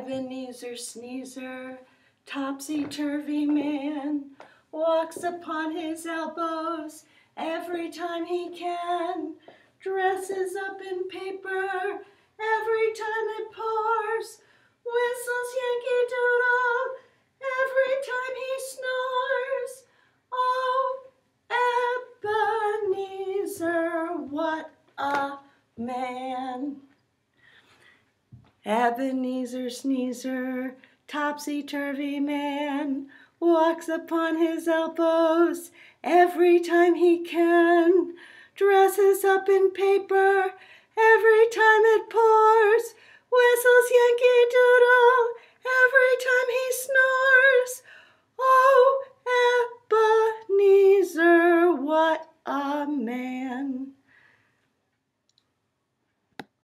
Ebeneezer Sneezer, topsy-turvy man, walks upon his elbows every time he can, dresses up in paper every time it pours, whistles Yankee Doodle every time he snores. Oh, Ebeneezer, what a man. Ebeneezer Sneezer, topsy-turvy man, walks upon his elbows every time he can, dresses up in paper every